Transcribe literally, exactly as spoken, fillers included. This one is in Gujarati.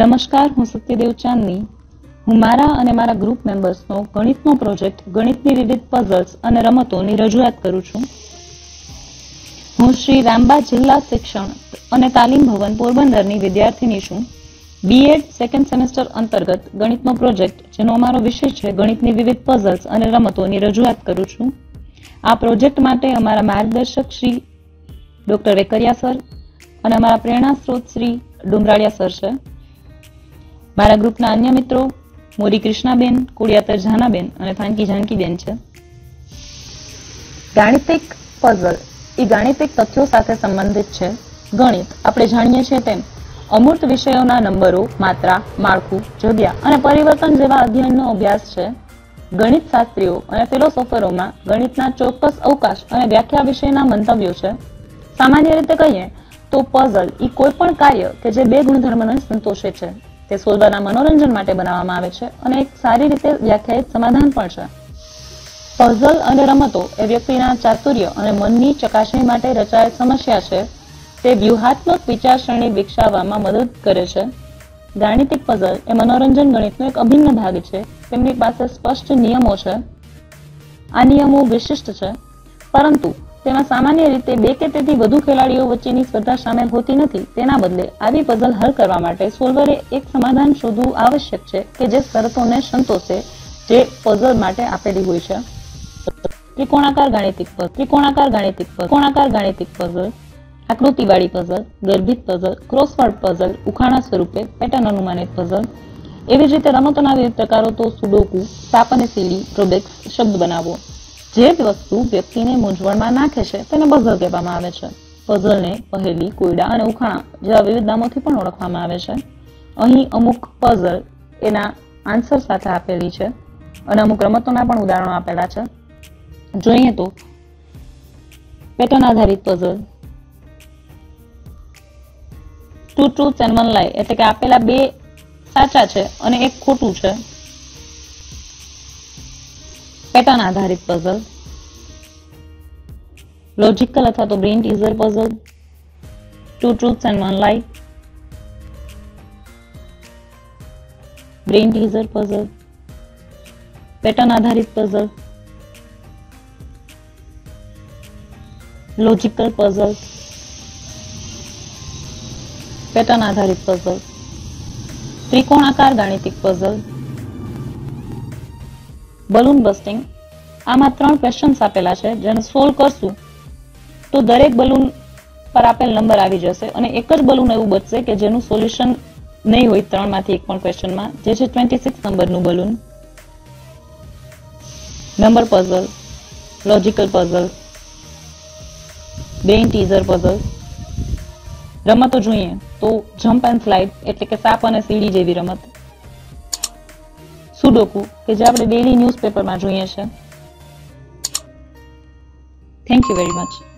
નમસ્કાર, હું સત્યદેવ ચાંદની. હું મારા અને મારા ગ્રુપ મેમ્બર્સનો ગણિતનો પ્રોજેક્ટ ગણિતની વિવિધ પઝલ્સ અને રમતોની રજૂઆત કરું છું. હું શ્રી રામબા જિલ્લા શિક્ષણ અને તાલીમ ભવન પોરબંદરની વિદ્યાર્થીની છું. બીએડ સેકન્ડ સેમેસ્ટર અંતર્ગત ગણિતનો પ્રોજેક્ટ, જેનો અમારો વિષય છે ગણિતની વિવિધ પઝલ્સ અને રમતોની રજૂઆત કરું છું. આ પ્રોજેક્ટ માટે અમારા માર્ગદર્શક શ્રી ડોક્ટર વેકરિયા સર અને અમારા પ્રેરણા સ્ત્રોત શ્રી ડુમરાળિયા સર છે. મારા ગ્રુપના અન્ય મિત્રો મોરી કૃષ્ણાબેન, કોડિયાતર જાનાબેન અને થાનકી જાનકીબેન છે. ગાણિતિક પઝલ એ ગાણિતિક તથ્યો સાથે સંબંધિત છે. ગણિત આપણે જાણીએ છીએ તેમ અમૂર્ત વિષયોના નંબરો, માત્રા, માળખું, જગ્યા અને પરિવર્તન જેવા અધ્યયનનો અભ્યાસ છે. ગણિત શાસ્ત્રીઓ અને ફિલોસોફરોમાં ગણિતના ચોક્કસ અવકાશ અને વ્યાખ્યા વિશેના મંતવ્યો છે. સામાન્ય રીતે કહીએ તો પઝલ એ કોઈ પણ કાર્ય કે જે બે ગુણધર્મને સંતોષે છે તે સોલ્વરના મનોરંજન માટે બનાવવામાં આવે છે અને એક સારી રીતે વ્યાખ્યાયિત સમાધાન પણ છે. પઝલ અને રમતો એ વ્યક્તિના ચાતુર્ય અને મનની ચકાસણી માટે રચાયેલ સમસ્યા છે. તે વ્યૂહાત્મક વિચારસરણી વિકસાવવામાં મદદ કરે છે. ગાણિતિક પઝલ એ મનોરંજન ગણિતનો એક અભિન્ન ભાગ છે. તેમની પાસે સ્પષ્ટ નિયમો છે. આ નિયમો વિશિષ્ટ છે, પરંતુ તેમાં સામાન્ય રીતે બે કે તેથી વધુ ખેલાડીઓ વચ્ચેની સ્પર્ધા સામેલ હોતી નથી. તેના બદલે આવી પઝલ હલ કરવા માટે સોલ્વરે એક સમાધાન શોધવું આવશ્યક છે કે જે શરતોને સંતોષે જે પઝલ માટે આપેલી હોય છે. ત્રિકોણાકાર ગાણિતિક પઝલ ત્રિકોણાકાર ગાણિતિક પઝલ ત્રિકોણાકાર ગાણિતિક પઝલ આકૃતિવાળી પઝલ, ગર્ભિત પઝલ, ક્રોસવર્ડ પઝલ, ઉખાણા સ્વરૂપે, પેટર્ન અનુમાનિત પઝલ. એવી જ રીતે રમતોના વિવિધ પ્રકારો તો સુડોકુ, સાપ અને સીડી, રૂબિક્સ, શબ્દ બનાવવો. જે વસ્તુ વ્યક્તિને મૂંઝવણમાં નાખે છે તેને પઝલ કહેવામાં આવે છે. પઝલને પહેલી, કોયડા અને ઉખાણા જેવા વિવિધ નામોથી પણ ઓળખવામાં આવે છે. અહીં અમુક પઝલ એના આન્સર સાથે આપેલી છે અને અમુક રમતોના પણ ઉદાહરણો આપેલા છે. જોઈએ તો પેટર્ન આધારિત puzzle, two truths and one lie, એટલે કે આપેલા બે સાચા છે અને એક ખોટું છે. પેટર્ન આધારિત પઝલ, લોજિકલ અથવા તો brain teaser puzzle, two truths and one lie, brain teaser puzzle, pattern આધારિત પઝલ, લોજિકલ પઝલ, પેટર્ન આધારિત પઝલ, ત્રિકોણાકાર ગાણિતિક પઝલ, બલૂન બસ્ટિંગ. આમાં ત્રણ ક્વેશ્ચન્સ આપેલા છે, જેને સોલ્વ કરશું તો દરેક બલૂન પર આપેલ નંબર આવી જશે અને એક જ બલૂન એવું બચશે કે જેનું સોલ્યુશન નહીં હોય ત્રણમાંથી એક પણ ક્વેશ્ચનમાં, જે છે ટ્વેન્ટી સિક્સ નંબરનું balloon. Number puzzle, logical puzzle, brain teaser puzzle. રમતો જોઈએ તો જમ્પ એન્ડ સ્લાઇડ, એટલે કે સાપ અને સીડી જેવી રમત. સુડોકુ, કે જે આપણે ડેલી ન્યૂઝપેપરમાં જોઈએ છે. Thank you very much.